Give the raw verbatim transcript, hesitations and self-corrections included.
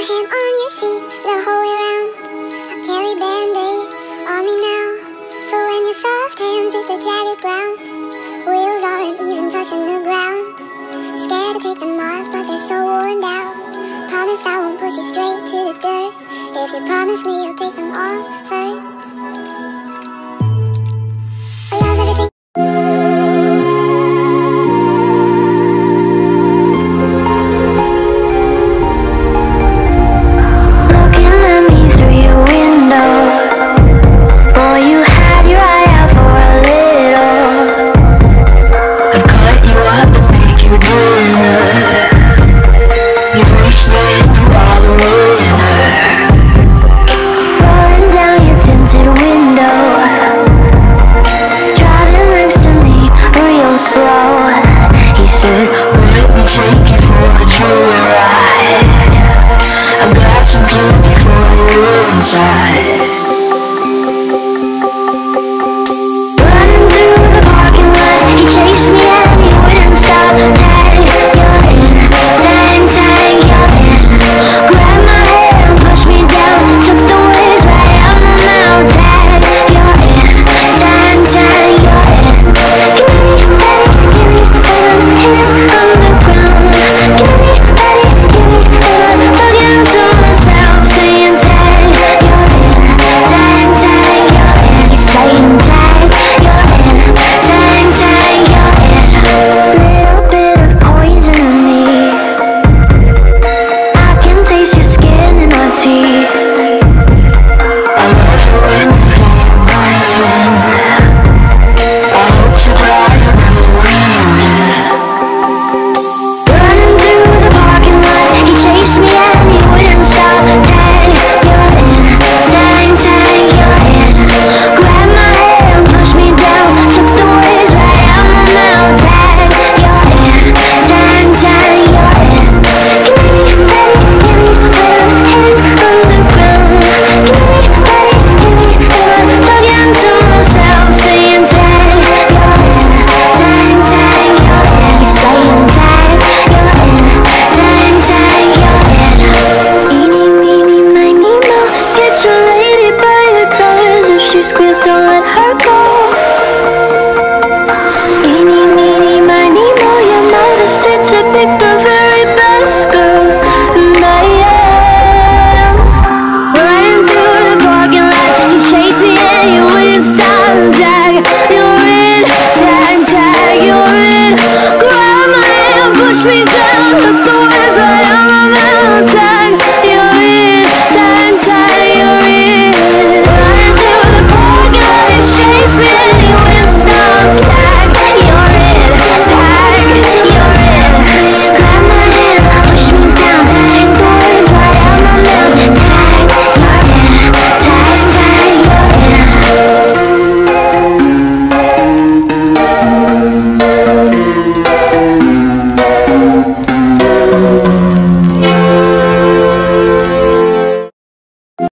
hand on your seat the whole way round. I carry band-aids on me now, for when your soft hands hit the jagged ground. Wheels aren't even touching the ground. Scared to take them off, but they're so worn down. Promise I won't push you straight to the dirt. If you promise me you'll take them off first.